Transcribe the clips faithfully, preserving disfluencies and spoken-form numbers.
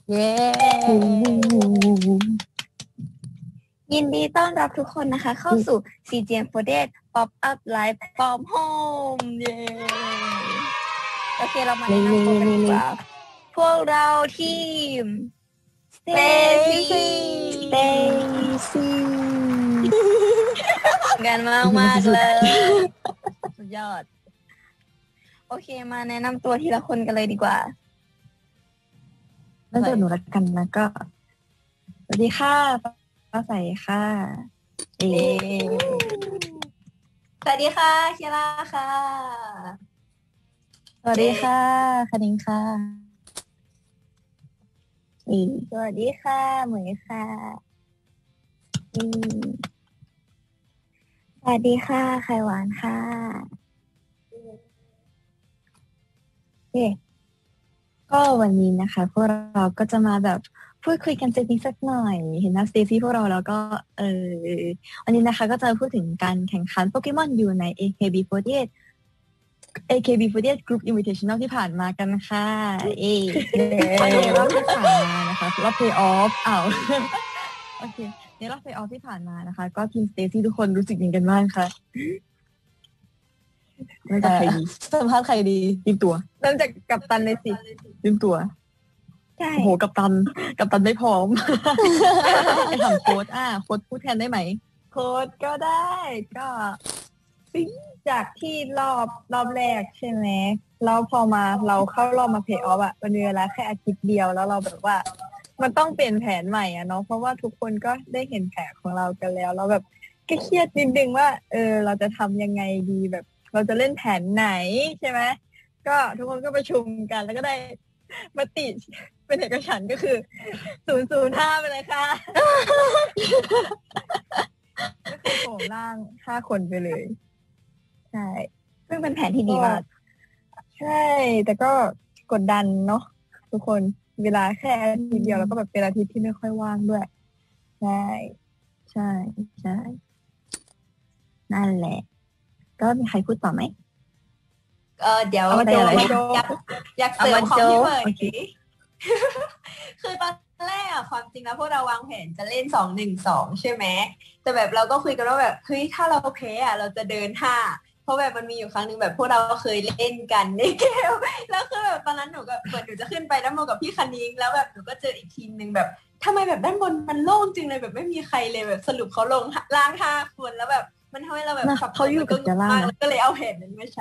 เย้ยินดีต้อนรับทุกคนนะคะเข้าสู่ ซี เจ เอ็ม โฟร์ตี้เอท Pop Up Live from Home เย้โอเคเรามาแนะนำตัวกันดีกว่าพวกเราทีม Stacy Stacy กันมากมากๆเลยสุดยอดโอเคมาแนะนำตัวทีละคนกันเลยดีกว่าเริ่มจากหนูละกันนะก็สวัสดีค่ะฟ้าใสค่ะเอสวัสดีค่ะเคียร่าค่ะสวัสดีค่ะคณิงค่ะเอสวัสดีค่ะเหมยค่ะอืมสวัสดีค่ะไข่หวานค่ะเย้ก็วันนี้นะคะพวกเราก็จะมาแบบพูดคุยกันเจนิดสักหน่อย เห็นหน้าสเตซี่พวกเราแล้วก็เออวันนี้นะคะก็จะพูดถึงการแข่งขันโปเกมอนอยู่ใน เอ เค บี โฟร์ตี้เอท เอ เค บี โฟร์ตี้เอท Group Invitational ที่ผ่านมากันค่ะเอในรอบที่ผ่านมานะคะรอบ Play Off อ้าว โอเคในรอบ Play Off ที่ผ่านมานะคะก็ทีมสเตซี่ทุกคนรู้สึกยังไงกันบ้างคะเริ่มจากใครดีสัมภาษณ์ใครดีทีมตัวเริ่มจากกัปตันเลยสิทีมตัวใช่โอ้โหกัปตันกัปตันไม่พร้อม ไปถามโค้ดอ่ะโค้ดพูดแทนได้ไหมโค้ดก็ได้ก็จากที่รอบรอบแรกใช่ไหมแล้วพอมาเราเข้ารอบมาเพย์ออฟอะมันมีเวลาแค่อาทิตย์เดียวแล้วเราแบบว่า มันต้องเปลี่ยนแผนใหม่อะเนาะเพราะว่าทุกคนก็ได้เห็นแผนของเรากันแล้วเราแบบก็เครียดนิดนึงว่า เออ เราจะทำยังไงดีแบบ เราจะเล่นแผนไหนใช่ไหมก็ทุกคนก็ประชุมกันแล้วก็ได้มติเป็นเอกฉันท์ก็คือศูนย์ศูนย์ห้าไปเลยค่ะก็คือโผล่ร่างห้าคนไปเลย ใช่ซึ่งเป็นแผนที่ดีมากใช่ แต่ก็กดดันเนาะทุกคนเวลาแค่อาทิตย์เดียวแล้วก็แบบเป็นอาทิตย์ที่ไม่ค่อยว่างด้วย ใช่ใช่ใช่นั่นแหละ ก็มีใครพูดต่อไหมเออเดี๋ยวเอามาเดี๋ยวโจอยากอยากเสริมของพี่เหมยคือตอนแรกอะความจริงแล้วพวกเราวางแผนจะเล่นสองหนึ่งสองใช่ไหมแต่แบบเราก็คุยกันว่าแบบเฮ้ยถ้าเราแพ้อะเราจะเดินห้าเพราะแบบมันมีอยู่ครั้งหนึ่งแบบพวกเราเคยเล่นกันในเกมแล้วคือแบบตอนนั้นหนูก็เหมือนหนูจะขึ้นไปด้านบนกับพี่คณิงแล้วแบบหนูก็เจออีกทีมหนึ่งแบบทำไมแบบด้านบนมันโล่งจริงเลยแบบไม่มีใครเลยแบบสรุปเขาลงล่างห้าคนแล้วแบบมันทำให้เราแบบขับเขาอยู่กับยาล่าแล้วก็เลยเอาแผนนั้นมาใช้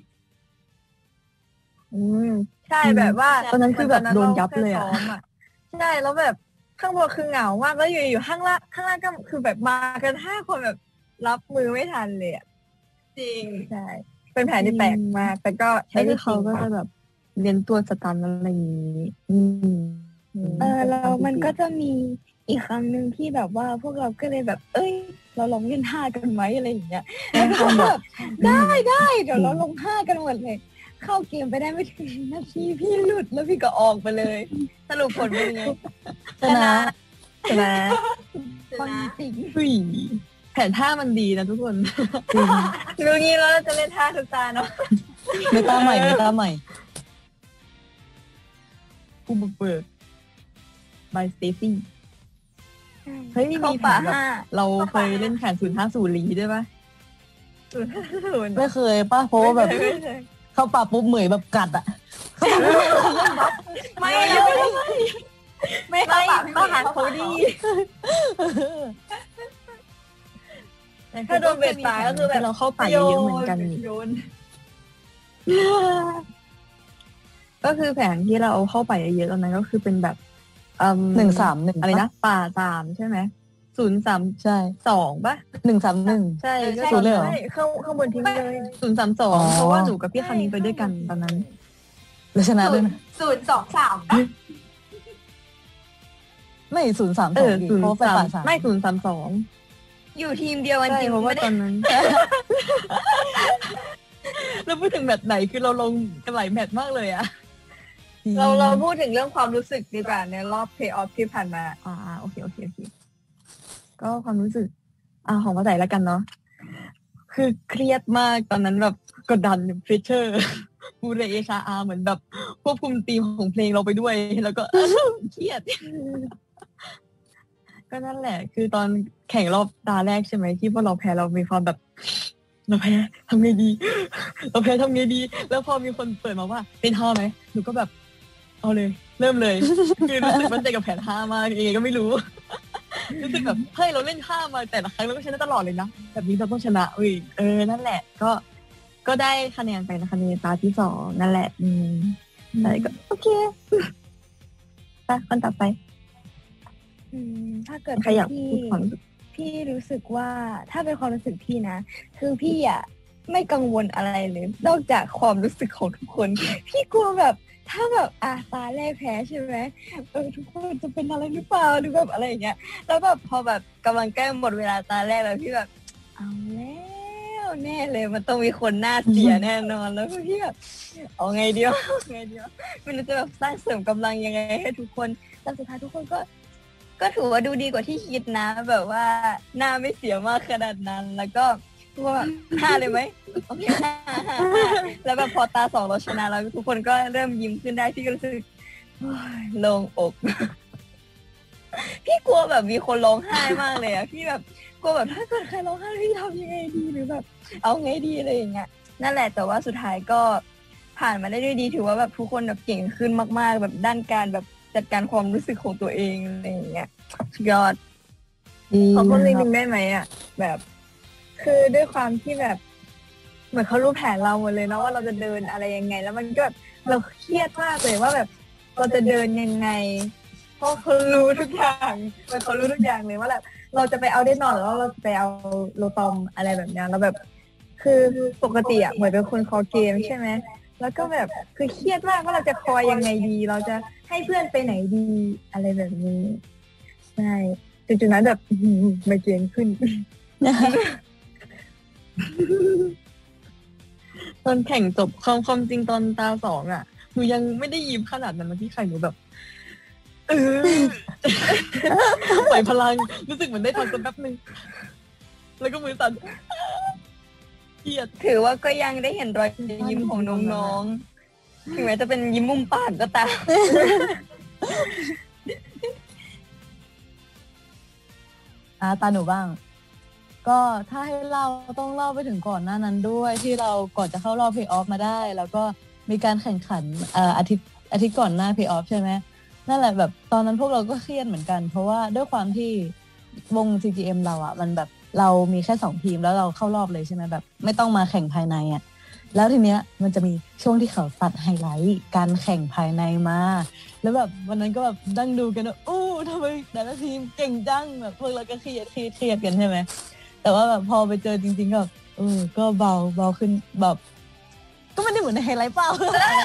อืมใช่แบบว่าตอนนั้นคือแบบโดนยับเลยอ่ะใช่แล้วแบบข้างบนคือเหงามากแล้วอยู่อยู่ข้างล่างข้างล่างก็คือแบบมากันห้าคนแบบรับมือไม่ทันเลยอ่ะจริงใช่เป็นแผนที่แปลกมากแต่ก็ใช้ได้จริงเขาก็จะแบบเรียนตัวสตันอะไรอย่างนี้อืมเออแล้วมันก็จะมีอีกครั้งหนึ่งที่แบบว่าพวกเราก็เลยแบบ เอ้ย เราลองเล่นห้ากันไหมอะไรอย่างเงี้ยแล้วก็แบบได้ได้เดี๋ยวเราลงห้ากันหมดเลย เข้าเกมไปได้ไม่ถึงนาทีพี่หลุดแล้วพี่ก็ออกไปเลย สรุปผลเป็นไงชนะชนะชนะจริงอุ้ยแผนท่ามันดีนะทุกคนรู้งี้แล้วเราจะเล่นท่าทุกตาเนาะไม่ต้าใหม่ไม่ต้าใหม่ผู้บุกเบิก by Stacy เฮ้ยมีแผนแบบเราเคยเล่นแผนศูนย์ห้าศูนย์ลีด้วยปะศูนย์ห้าศูนย์ไม่เคยป่ะเพราะว่าแบบเข้าป่าปุ๊บเหมยแบบกัดอ่ะไม่ไม่ไม่ไม่ต้องหาเขาดีถ้าโดนเบ็ดตายก็คือแบบเราเข้าป่าเยอะๆเหมือนกันนี่ก็คือแผนที่เราเอาเข้าป่าเยอะๆตอนนั้นก็คือเป็นแบบหนึ่งสามหนึ่งอะไรนะป่าสามใช่ไหมศูนย์สามใช่สองป่ะหนึ่งสามหนึ่งใช่ก็ศูนย์เลยเหรอข้างข้างบนทิ้งเลยศูนย์สามสองเพราะว่าหนูกับพี่คามินไปด้วยกันตอนนั้นแล้วชนะด้วยนะศูนย์สองสามไม่ศูนย์สามสองศูนย์สามไม่ศูนย์สามสองอยู่ทีมเดียวกันจริงเพราะว่าตอนนั้นเราพูดถึงแมตช์ไหนคือเราลงกันหลายแมตช์มากเลยอะเราเราพูดถึงเรื่องความรู้สึกดีกว่าในรอบเพลย์ออฟที่ผ่านมาอ่าโอเคโอเคโอเคก็ความรู้สึกอ่าของภาษาแล้วกันเนาะคือเครียดมากตอนนั้นแบบกดดันเพรสเชอร์บูเรเอชาอาเหมือนแบบควบคุมธีมของเพลงเราไปด้วยแล้วก็เครียดก็นั่นแหละคือตอนแข่งรอบตาแรกใช่ไหมที่พวกเราแพ้เรามีความแบบเราแพ้ทำไงดีเราแพ้ทำไงดีแล้วพอมีคนเปิดมาว่าเป็นท่าไหมหนูก็แบบเอาเลยเริ่มเลยคือรู้สึกมั่นใจกับแผนท่ามากเองก็ไม่รู้รู้สึกแบบเฮ้ยเราเล่นท่ามาแต่ละครั้งเราก็ชนะตลอดเลยนะแบบนี้เราต้องชนะเอ้ยเออนั่นแหละก็ก็ได้คะแนนไปนะคะในตาที่สองนั่นแหละอืมใช่ก็โอเคไปคนต่อไปอืมถ้าเกิดใครอยากพี่พูดความพี่รู้สึกว่าถ้าเป็นความรู้สึกพี่นะคือพี่อ่ะไม่กังวลอะไรเลยนอกจากความรู้สึกของทุกคน พี่กลัวแบบถ้าแบบอ่ะตาแรกแพ้ใช่ไหมเออทุกคนจะเป็นอะไรหรือเปล่าหรือแบบอะไรอย่างเงี้ยแล้วแบบพอแบบกำลังใกล้หมดเวลาตาแรกแล้วพี่แบบเอาแล้วแน่เลยมันต้องมีคนหน้าเสียแน่นอนแล้วพี่แบบเอาไงเดียวเอาไงเดียวไม่รู้จะแบบสร้างเสริมกำลังยังไงให้ทุกคนแต่สุดท้ายทุกคนก็ ก็ถือว่าดูดีกว่าที่คิดนะแบบว่าหน้าไม่เสียมากขนาดนั้น แล้วก็ว่าห้าเลยไหมโอเคห้าห้าห้าแล้วแบบพอตาสองเราชนะแล้วทุกคนก็เริ่มยิ้มขึ้นได้พี่ก็รู้สึกโล่งอก พี่กลัวแบบมีคนร้องไห้มากเลยอะพี่แบบกลัวแบบถ้าเกิดใครร้องไห้พี่ทำยังไงดีหรือแบบเอาไงดีอะไรอย่างเงี้ยนั่นแหละแต่ว่าสุดท้ายก็ผ่านมาได้ด้วยดีถือว่าแบบทุกคนแบบเก่งขึ้นมากๆแบบด้านการแบบจัดการความรู้สึกของตัวเองอะไรอย่างเงี้ยสุดยอดขอพูดนิดนึงได้ไหมอ่ะแบบคือด้วยความที่แบบเหมือนเขารู้แผนเราหมดเลยเนาะว่าเราจะเดินอะไรยังไง แล้วมันก็แบบเราเครียดมากเลยว่าแบบเราจะเดินยังไงเพราะเขารู้ทุกอย่างเหมือนเขารู้ทุกอย่างเลยว่าแบบเราจะไปเอาได้นอนหรือว่าเราจะไปเอาโลตอมอะไรแบบเนี้ยแล้วแบบคือปกติอ่ะเหมือนเป็นคนคอเกมใช่ไหมแล้วก็แบบคือเครียดมากว่าเราจะคอยยังไงดี เราจะให้เพื่อนไปไหนดีอะไรแบบนี้ใช่จุดๆนั้นแบบไมเกรนขึ้นตอนแข่งจบความความจริงตอนตาสองอ่ะหนูยังไม่ได้ยิ้มขนาดนั้นนะพี่ไข่หนูแบบเออปล่อยพลังรู้สึกเหมือนได้พักสักแป๊บนึงแล้วก็มือสั่นเครียดถือว่าก็ยังได้เห็นรอยยิ้มของน้องๆถึงแม้จะเป็นยิ้มมุมปากก็ตามอ่าตาหนูบ้าง ก็ถ้าให้เล่าต้องเล่าไปถึงก่อนหน้านั้นด้วยที่เราก่อนจะเข้ารอบเพลย์ออฟมาได้ แล้วก็มีการแข่งขันเอ่ออาทิตย์อาทิตย์ก่อนหน้าเพลย์ออฟใช่ไหมนั่นแหละแบบตอนนั้นพวกเราก็เครียดเหมือนกัน เพราะว่าด้วยความที่วง ซี จี เอ็ม เราอ่ะมันแบบเรามีแค่สองทีมแล้วเราเข้ารอบเลยใช่ไหมแบบไม่ต้องมาแข่งภายในอ่ะแล้วทีเนี้ยมันจะมีช่วงที่เขาตัดไฮไลท์การแข่งภายในมาแล้วแบบวันนั้นก็แบบนั่งดูกันว่าอู้ทำไมแต่ละทีมเก่งจังแบบพวกเราก็เครียดเครียดเครียดกันใช่ไหมแต่ว่าแบบพอไปเจอจริงๆก็เออก็เบาเบาขึ้นแบบก็ไม่ได้เหมือนในไฮไลท์เปล่า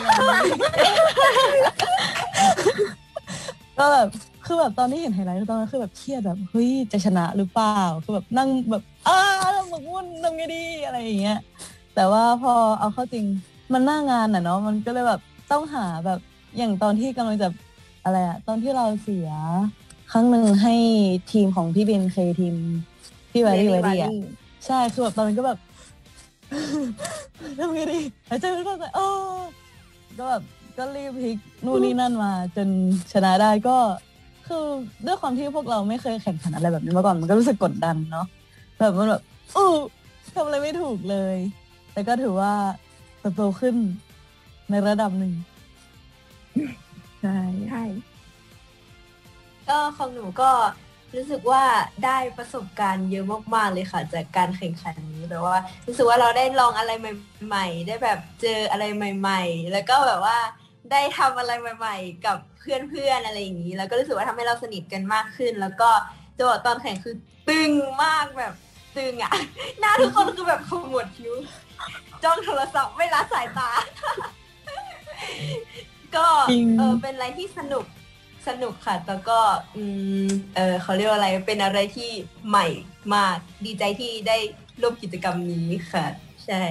ก็แบบคือแบบตอนที่เห็นไฮไลท์ตอนนั้นคือแบบเครียดแบบเฮ้ยจะชนะหรือเปล่าคือแบบนั่งแบบอ้าหมกมุ่นทำไงดีอะไรอย่างเงี้ยแต่ว่าพอเอาเข้าจริงมันหน้างานอ่ะเนาะมันก็เลยแบบต้องหาแบบอย่างตอนที่กำลังจะอะไรอะตอนที่เราเสียครั้งหนึ่งให้ทีมของพี่เบนเคทีมพี่แวรี่แวรี่อะใช่คือแบบตอนนั้นก็แบบ ทำไงดีหายใจไม่เข้าใจโอ้ก็แบบก็รีบพลิกนู่นนี่นั่นมาจนชนะได้ก็คือด้วยความที่พวกเราไม่เคยแข่งขันอะไรแบบนี้มาก่อนมันก็รู้สึกกดดันเนาะแบบมันแบบอู้ทำอะไรไม่ถูกเลยแต่ก็ถือว่าเติบโตขึ้นในระดับหนึ่งใช่ใช่ก็ของหนูก็รู้สึกว่าได้ประสบการณ์เยอะมากๆเลยค่ะจากการแข่งขันนี้แบบว่ารู้สึกว่าเราได้ลองอะไรใหม่ๆได้แบบเจออะไรใหม่ๆแล้วก็แบบว่าได้ทำอะไรใหม่ๆกับเพื่อนๆอะไรอย่างนี้แล้วก็รู้สึกว่าทำให้เราสนิทกันมากขึ้นแล้วก็จังหวะตอนแข่งคือตึงมากแบบตึงอ่ะ หน้าทุกคนคือแบบขมวดคิ้วจ้องโทรศัพท์ไม่ละสายตา ก็เออเป็นอะไรที่สนุกสนุกค่ะแต่ก็อืมเออเขาเรียกว่าอะไรเป็นอะไรที่ใหม่มากดีใจที่ได้ร่วมกิจกรรมนี้ค่ะใช่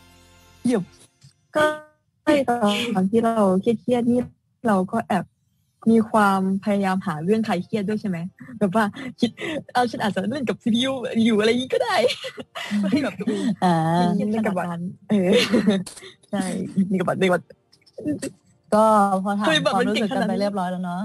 หยุบก็ตอนที่เราเครียดๆนี่เราก็แอบมีความพยายามหาเรื่องคลายเครียดด้วยใช่ไหมแบบว่าคิดเอาฉันอาจจะเล่นกับซีพียูอยู่อะไรอย่างนี้ก็ได้ไม่ให้แบบตัวเองอ่าคิดเล่นกับนั้นเออใช่นี่กับบัตรนี่กับบัตรก็พอถามเฮ้ยแบบความมันรู้เก่สึงกขกันาดนไปนี้เรียบร้อยแล้วเนาะ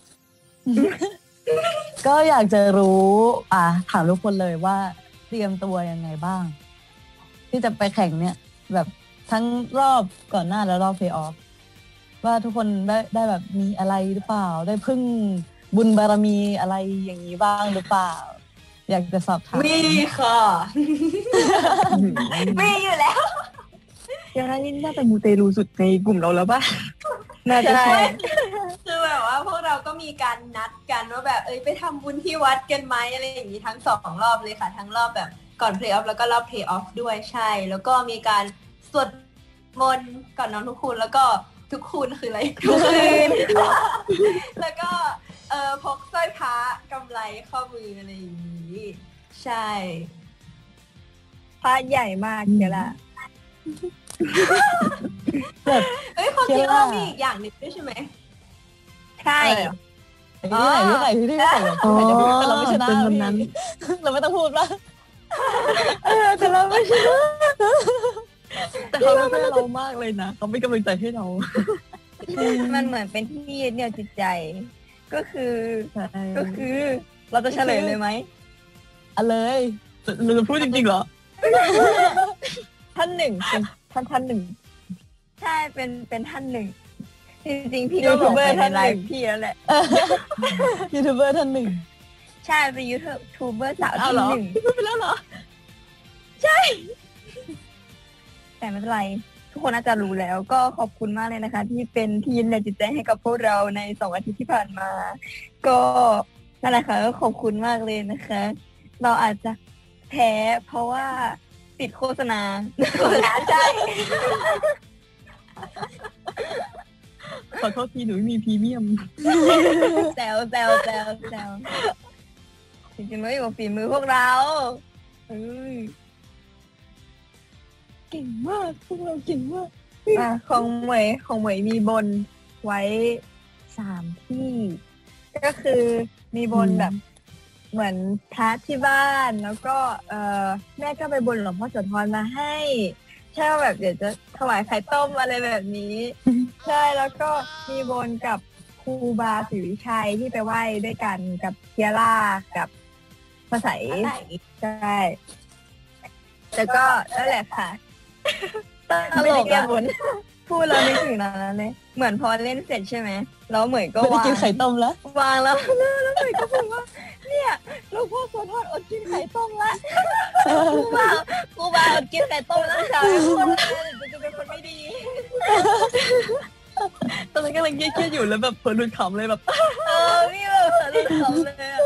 ก็อยากจะรู้ อ่ะถามทุกคนเลยว่าเตรียมตัวยังไงบ้าง ที่จะไปแข่งเนี่ย แบบทั้งรอบก่อนหน้าและรอบเพลย์ออฟว่าทุกคนได้ได้แบบมีอะไรหรือเปล่า ได้พึ่งบุญบารมีอะไรอย่างนี้บ้างหรือเปล่า อยากจะสอบถามมีค่ะ มีอยู่แล้วยังไงนี่น่าจะมูเตลูสุดในกลุ่มเราแล้วป่ะน่าจะใช่คือแบบว่าพวกเราก็มีการนัดกันว่าแบบเอ้ยไปทำบุญที่วัดกันไหมอะไรอย่างนี้ทั้งสองรอบเลยค่ะ ทั้งรอบแบบก่อนเพลย์ออฟแล้วก็รอบเพลย์ออฟด้วยใช่ แล้วก็มีการสวดมนต์ก่อนนอนทุกคืนแล้วก็ทุกคืนคืออะไรทุกคืน แล้วก็เออพกสร้อยพระกำไรข้อมืออะไรอย่างนี้ใช่พระใหญ่มากเดี๋ยวละแบบเอ้ยความจริงเชื่อเรามีอีกอย่างหนึ่งด้วยใช่ไหมใช่ที่ไหนที่ไหนที่ไหนที่ไหนอ๋อแต่เราไม่ชนะเป็นวันนั้นพี่เราไม่ต้องพูดละแต่เราไม่ใช่แต่เขาไม่ช่วยเรามากเลยนะเขาไม่กำลังใจให้เรามันเหมือนเป็นที่ยึดเหนี่ยวจิตใจ ก็คือใช่ก็คือ เราจะเฉลยเลยไหมเอาเลยเราจะพูดจริงๆเหรอท่านหนึ่งเป็นท่านท่านหนึ่งใช่เป็นเป็นท่านหนึ่งจริงๆพี่ก็บอกไปในไลฟ์พี่แล้วแหละยูทูบเบอร์ท่านหนึ่งใช่เป็นยูทูบเบอร์สาวเอาที่เหรอหนึ่งพูดไปแล้วเหรอแต่ไม่เป็นไร ทุกคนน่าจะรู้แล้ว ก็ขอบคุณมากเลยนะคะ ที่เป็นที่ยึดเหนี่ยวจิตใจให้กับพวกเราในสองอาทิตย์ที่ผ่านมา ก็นั่นแหละค่ะก็ขอบคุณมากเลยนะคะ เราอาจจะแพ้เพราะว่าติดโฆษณา ใช่ขอโทษทีหนูไม่มีพรีเมียมแซวแซวแซวแซวจริงๆไม่อยู่กับฝีมือพวกเราเอ้ยเก่งมากพวกเราเก่งมากอ่ะของเหมยของเหมยมีบนไว้สามที่ ก็คือมีบนแบบ เหมือนพระที่บ้านแล้วก็เออแม่ก็ไปบนหลวงพ่อโสธรมาให้ใช่ว่าแบบเดี๋ยวจะถวายไข่ต้มอะไรแบบนี้ ใช่แล้วก็มีบนกับครูบาศรีวิชัยที่ไปไหว้ด้วยกันกับเทียร่ากับภาษาใช่แต่ก็นั่นแหละค่ะไม่ได้แก้บนพูดแล้วนึกถึงตอนนั้นเลยเหมือนพอเล่นเสร็จใช่ไหมแล้วเหมยก็ไม่ได้วางกินไข่ต้มแล้ววางแล้วแล้วเหมยก็บอกว่าเนี่ยหลวงพ่อโสธรอดกินไข่ต้มละกูมากูมาอดกินไข่ต้มแล้วชาวคนจะเป็นคนไม่ดีตอนนั้นกำลังเครียดๆอยู่แล้วแบบเพลินขำเลยแบบเออพี่แบบเล่นเขาเลยอะ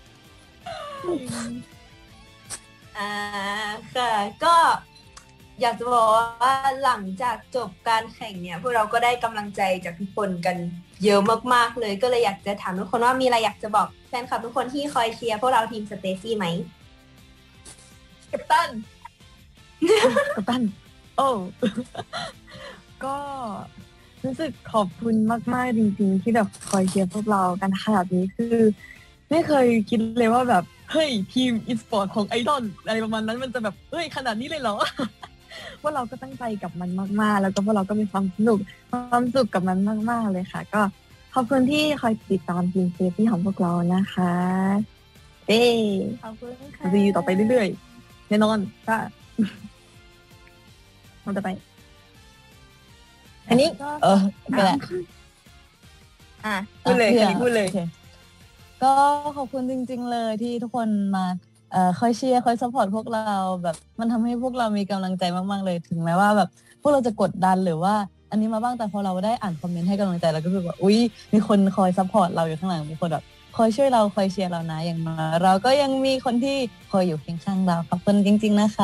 อ่าค่ะก็อยากจะบอกว่าหลังจากจบการแข่งเนี่ยพวกเราก็ได้กำลังใจจากทุกคนกันเยอะมากๆเลยก็เลยอยากจะถามทุกคนว่ามีอะไรอยากจะบอกแฟนคลับทุกคนที่คอยเชียร์พวกเราทีมสเตซี่ไหมกัปตันกัปตันโอ้ ก็รู้สึกขอบคุณมากๆจริงๆที่แบบคอยเชียร์พวกเรากันขนาดนี้คือไม่เคยคิดเลยว่าแบบเฮ้ยทีมอีสปอร์ตของไอดอลอะไรประมาณนั้นมันจะแบบเฮ้ยขนาดนี้เลยเหรอ ว่าเราก็ตั้งใจกับมันมากๆ แล้วก็พวกเราก็มีความสนุกความสุขกับมันมากๆเลยค่ะ ก็ขอบคุณที่คอยติดตามทีมเซฟที่ของพวกเรานะคะเอ้ขอบคุณค่ะเราจะอยู่ต่อไปเรื่อยๆแน่นอนค่ะ เราจะไป อันนี้เออไปแหละอ่ะพูดเลยอ่ะอันนี้พูดเลยโอคก็ขอบคุณจริงๆเลยที่ทุกคนมาเอ่อคอยเชียร์คอยซัพพอร์ตพวกเราแบบมันทำให้พวกเรามีกำลังใจมากๆเลยถึงแม้ว่าแบบพวกเราจะกดดันหรือว่าอันนี้มาบ้างแต่พอเราได้อ่านคอมเมนต์ให้กำลังใจเราก็รู้สึกว่าอุ๊ยมีคนคอยซัพพอร์ตเราอยู่ข้างหลังมีคนแบบคอยช่วยเราคอยเชียร์เรานะอย่างน้อยเราก็ยังมีคนที่คอยอยู่เคียงข้างเราขอบคุณจริง ๆนะคะ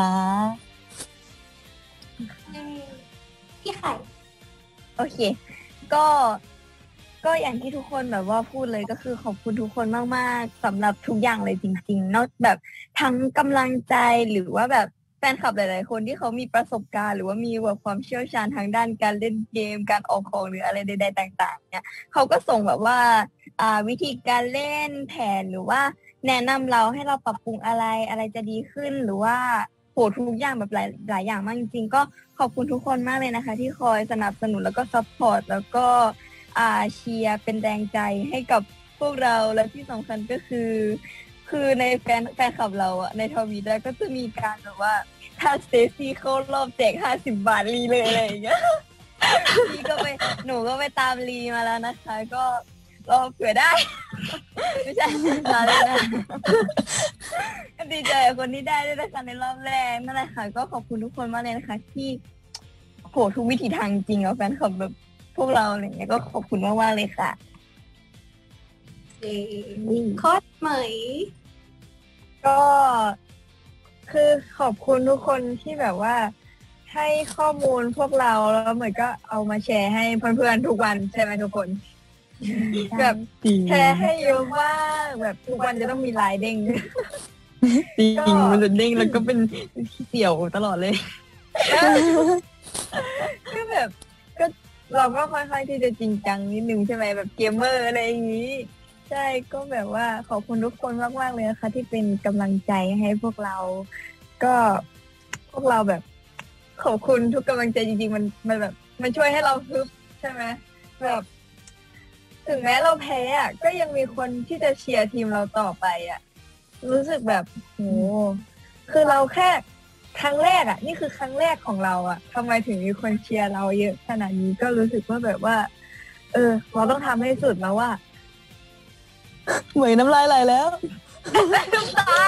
พี่ไข่โอเค ก็ก็อย่างที่ทุกคนแบบว่าพูดเลยก็คือขอบคุณทุกคนมากๆสำหรับทุกอย่างเลยจริงๆนอกแบบทั้งกำลังใจหรือว่าแบบแฟนคลับหลายๆคนที่เขามีประสบการณ์หรือว่ามีแบบความเชี่ยวชาญทางด้านการเล่นเกมการออกของหรืออะไรใดๆต่างๆเนี่ยเขาก็ส่งแบบว่าอ่าวิธีการเล่นแผนหรือว่าแนะนำเราให้เราปรับปรุงอะไรอะไรจะดีขึ้นหรือว่าโหทุกอย่างแบบหลายหลายอย่างมากจริงๆก็ขอบคุณทุกคนมากเลยนะคะที่คอยสนับสนุนแล้วก็ซัพพอร์ตแล้วก็อ่าเชียร์เป็นแรงใจให้กับพวกเราและที่สำคัญก็คือคือในแฟนแฟนคลับเราอะในทวิตอะก็จะมีการแบบว่าถ้าสเตซี่เข้ารอบแจกห้าสิบบาทรีเลยอะไรอย่างเงี้ยพี่ก็ไปหนูก็ไปตามรีมาแล้วนะคะก็รอเผื่อได้ ไม่ใช่รอเลยนะก็ดีใจกับคนที่ได้ด้วยนะคะในรอบแรกนั่นแหละค่ะก็ขอบคุณทุกคนมากเลยนะคะที่โหทุกวิธีทางจริงเอาแฟนคลับแบบพวกเราอะไรเงี้ยก็ขอบคุณมากๆเลยค่ะเอ่อโค้ดเหมยก็คือขอบคุณทุกคนที่แบบว่าให้ข้อมูลพวกเราแล้วเหมือนก็เอามาแชร์ให้เพื่อนๆทุกวันใช่ไหมทุกคนแบบแชร์ให้เยอะมากแบบทุกวันจะต้องมีไลน์เด้งจริงมันจะเด้งแล้วก็เป็นเสี่ยวตลอดเลยก็แบบก็เราก็ค่อนข้างที่จะจริงจังนิดนึงใช่ไหมแบบเกมเมอร์อะไรอย่างนี้ใช่ก็แบบว่าขอบคุณทุกคนมากๆเลยนะคะที่เป็นกำลังใจให้พวกเราก็พวกเราแบบขอบคุณทุกกำลังใจจริงๆมันมันแบบมันช่วยให้เราฮึบใช่ไหมแบบถึงแม้เราแพ้อะก็ยังมีคนที่จะเชียร์ทีมเราต่อไปอะรู้สึกแบบโหคือเราแค่ครั้งแรกอะนี่คือครั้งแรกของเราอะทำไมถึงมีคนเชียร์เราเยอะขนาดนี้ก็รู้สึกว่าแบบว่าเออเราต้องทำให้สุดแล้วว่าเหมยน้ำลายไหลแล้วน้ำตา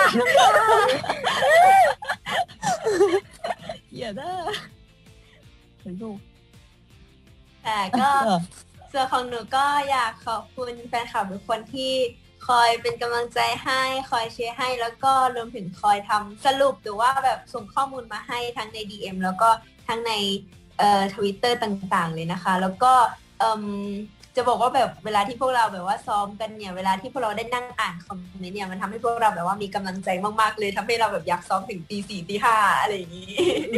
เหี้ยได้เห็นลูกแต่ก็ส่วนของหนูก็อยากขอบคุณแฟนคลับทุกคนที่คอยเป็นกำลังใจให้คอยเชียร์ให้แล้วก็รวมถึงคอยทำสรุปหรือว่าแบบส่งข้อมูลมาให้ทั้งใน ดี เอ็ม แล้วก็ทั้งในเอ่อ Twitter ต่างๆเลยนะคะแล้วก็เอ่มจะบอกว่าแบบเวลาที่พวกเราแบบว่าซ้อมกันเนี่ยเวลาที่พวกเราได้นั่งอ่านคอมเมนต์เนี่ยมันทำให้พวกเราแบบว่ามีกำลังใจมากๆเลยทำให้เราแบบอยากซ้อมถึงตีสี่ตีห้าอะไรอย่างนี้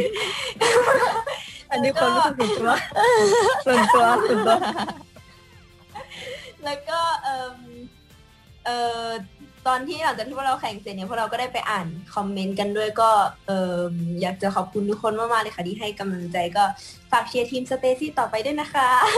อันนี้คนรู้สึกส่วนตัวส่วนตัวส่วนตัวแล้วก็เอ่อเอ่อตอนที่หลังจากที่พวกเราแข่งเสร็จเนี่ยพวกเราก็ได้ไปอ่านคอมเมนต์กันด้วยก็เอ่ออยากจะขอบคุณทุกคนมากๆเลยค่ะที่ให้กำลังใจก็ฝากเชียร์ทีมสเตซี่ต่อไปด้วยนะคะ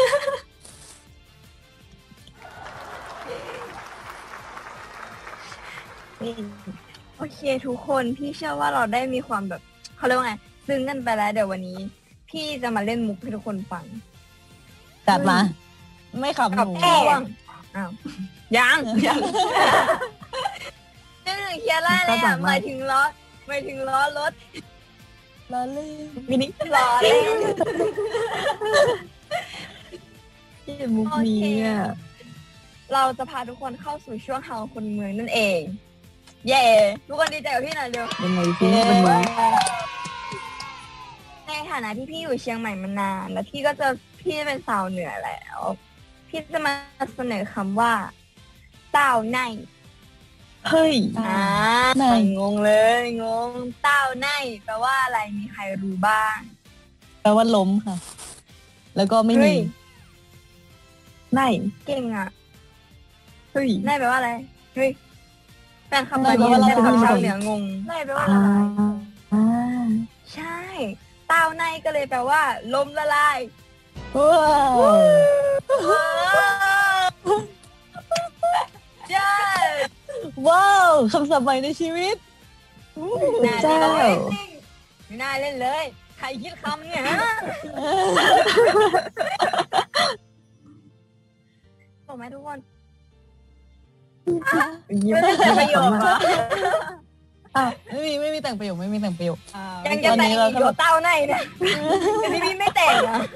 โอเคทุกคนพี่เชื่อว่าเราได้มีความแบบเขาเรียกว่าไงซึ้งกันไปแล้วเดี๋ยววันนี้ พี่จะมาเล่นมุกให้ทุกคนฟังจัดมา ไม่ขับหกับนูช่วงอ้าวยังยังนึกถึงเคียร่าเลยอ่ะหมายถึงล้อหมายถึงล้อรถล้อเล่นมินิล้อเล่นที่มุกนี้อ่ะเราจะพาทุกคนเข้าสู่ช่วงเฮาคนเมืองนั่นเอง เย้ทุกคนดีใจกับพี่หน่อยเร็วยังไงพี่วันนี้ในฐานะที่พี่อยู่เชียงใหม่มานานแล้วพี่ก็จะพี่เป็นสาวเหนือแล้ว พี่จะมาเสนอคำว่าเต้าในเฮ้ยอ่าในงงเลยงงเต้าในแปลว่าอะไรมีใครรู้บ้างแปลว่าล้มค่ะ แล้วก็ไม่เฮ้มียไหนเก่งอ่ะเฮ้ยในแปลว่าอะไรเฮ้ยแฟนคำในตอนแปลนี้ว่าอะไรแฟนคำชาวเหนืองงในแปลว่าอะไรอ่าใช่ เต้าในก็เลยแปลว่าล้มละลายว้าวใช่ว้าวคำศัพท์ใหม่ในชีวิตน่าเจ้าเล่นจริงไม่น่าเล่นเลย ใครคิดคำเนี่ยฮะบอกไหมทุกคนยิ้มไม่ได้ประโยคเหรอไม่มีไม่มีแต่งประโยคไม่มีแต่งประโยคยังจะแต่งตอนนี้เราอีกเหรอเต้าในเนี่ยแต่นี่พี่ไม่แต่งอ่ะ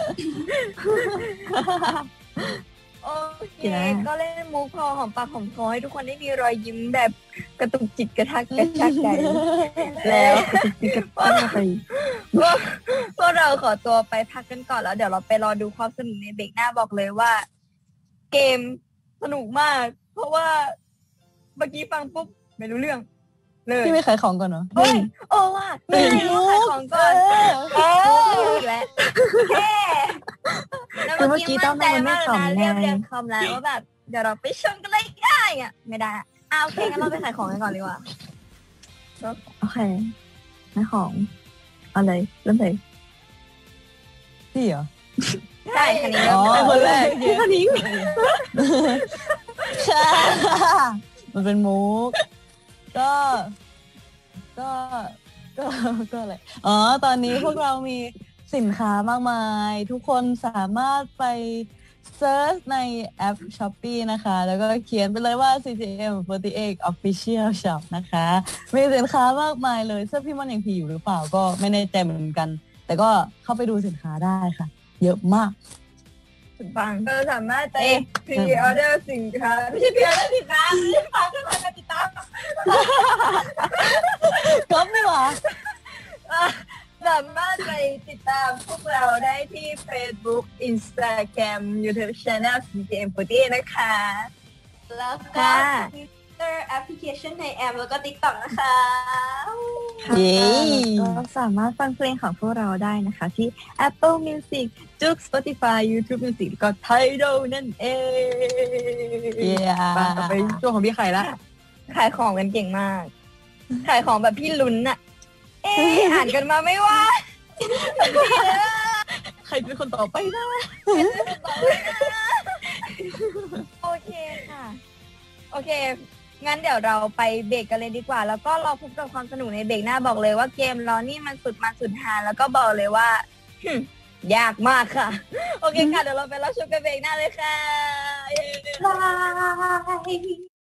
โอเคก็เล่นมุกพอหอมปากหอมคอให้ทุกคนได้มีรอยยิ้มแบบกระตุกจิตกระทักกระชากใจ แล้วกระตั้งไปพวกพวกเราขอตัวไปพักกันก่อนแล้วเดี๋ยวเราไปรอดูความสนุกในเบรกหน้าบอกเลยว่า เกมสนุกมาก เพราะว่าเมื่อกี้ฟังปุ๊บไม่รู้เรื่องเลยพี่ไม่ขายของก่อนเหรอเฮ้ยโอ้ว่ะไม่ได้ต้องขายของก่อนเออเอออีกแล้วแค่แล้วคือเมื่อกี้ต้องใจมันไม่มากเลยนะขำไงเรียบเรียงคำแล้วว่าแบบเดี๋ยวเราไปชมกันเลยได้อะไม่ได้อะอ่าโอเคงั้นเราไปขายของกันก่อนดีกว่าโอเคขายของเอาเลยเริ่มเลยพี่เหรอใช่คันนี้อ๋อเริ่มคนแรกคันนี้ค่ะมันเป็นมุก ก็ ก็ ก็ ก็อะไร อ๋อ ตอนนี้พวกเรามีสินค้ามากมาย ทุกคนสามารถไปเซิร์ชในแอป Shopee นะคะ แล้วก็เขียนไปเลยว่า ซี จี เอ็ม สี่สิบแปด Official Shop นะคะ มีสินค้ามากมายเลยเสื้อพี่มันยังพีอยู่หรือเปล่าก็ไม่แน่ใจเหมือนกัน แต่ก็เข้าไปดูสินค้าได้ค่ะ เยอะมากฟังเธอสามารถไปพรีออเดอร์สินค้าไม่ใช่พรีออเดอร์สินค้าไม่ใช่ฝากขึ้นมาการติดตามก๊อฟนี่หว่าสามารถไปติดตามพวกเราได้ที่ Facebook Instagram YouTube Channel ซี จี เอ็ม สี่สิบแปดนะคะแล้วก็ค่ะ Twitter แอปพลิเคชันในแอปแล้วก็ TikTok นะคะเย้ก็สามารถฟังเพลงของพวกเราได้นะคะ ที่ Apple Music จุก Spotify YouTube Music แล้วก็ Tidal นั่นเองเย้ไปต่อไปช่วงของพี่ไข่ละขายของกันเก่งมาก ขายของแบบพี่ลุ้นอะเอ๊ะอ่านกันมาไม่ว่าใครเป็นคนต่อไปนะโอเคค่ะ โอเค งั้นเดี๋ยวเราไปเบรกกันเลยดีกว่า แล้วก็รอพบกับความสนุกในเบรกหน้าบอกเลยว่าเกมเรานี่มันสุดมันสุดหาแล้วก็บอกเลยว่า ยากมากค่ะ โอเคค่ะ เดี๋ยวเราไปรับชมกันเบรกหน้าเลยค่ะบาย